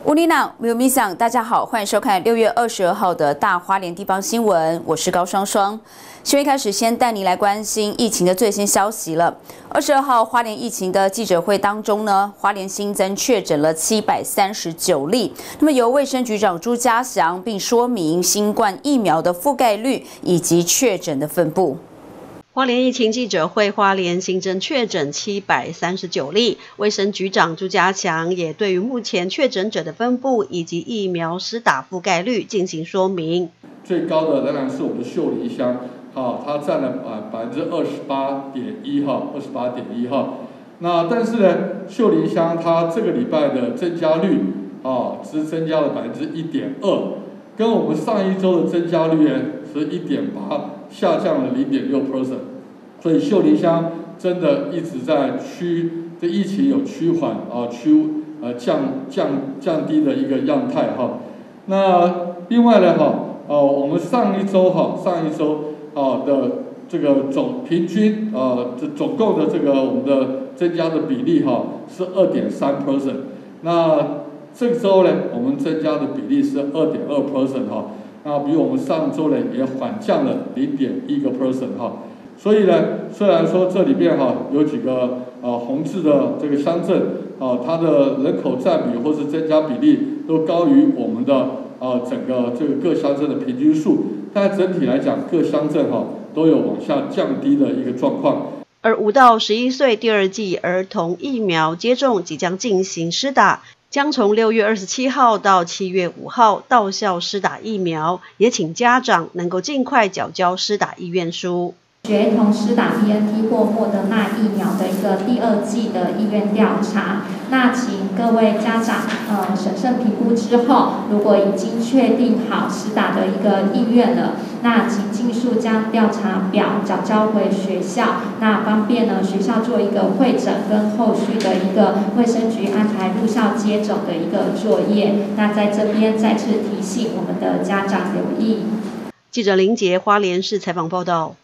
乌尼娜，没有米想，大家好，欢迎收看6月22号的大花莲地方新闻，我是高双双。新闻一开始，先带你来关心疫情的最新消息了。22号花莲疫情的记者会当中呢，花莲新增确诊了739例。那么由卫生局长朱家祥并说明新冠疫苗的覆盖率以及确诊的分布。 花莲疫情记者会，花莲新增确诊739例，卫生局长朱家强也对于目前确诊者的分布以及疫苗施打覆盖率进行说明。 最高的仍然是我们的秀林乡，它占了28.1%，那但是呢，秀林乡它这个礼拜的增加率只增加了1.2%，跟我们上一周的增加率呢是1.8%，下降了0.6%，所以秀林乡真的一直在这疫情有趋缓降低的一个样态哈。那另外呢我们上一周的这个平均总共的这个我们的增加的比例是2.3%，那这周呢我们增加的比例是2.2%那比我们上周呢也缓降了0.1%所以呢，虽然说这里边有几个红字的这个乡镇它的人口占比或是增加比例都高于我们的整个这个各乡镇的平均数，但整体来讲，各乡镇都有往下降低的一个状况。 而5到11岁第2剂儿童疫苗接种即将进行施打，将从6月27号到7月5号到校施打疫苗，也请家长能够尽快缴交施打意愿书。 学童施打 BNT 或莫德纳疫苗的一个第2剂的意愿调查，那请各位家长审慎评估之后，如果已经确定好施打的一个意愿了，那请尽速将调查表缴交回学校，那方便呢学校做一个会诊跟后续的一个卫生局安排入校接种的一个作业。那在这边再次提醒我们的家长留意。 记者林杰花莲市采访报道。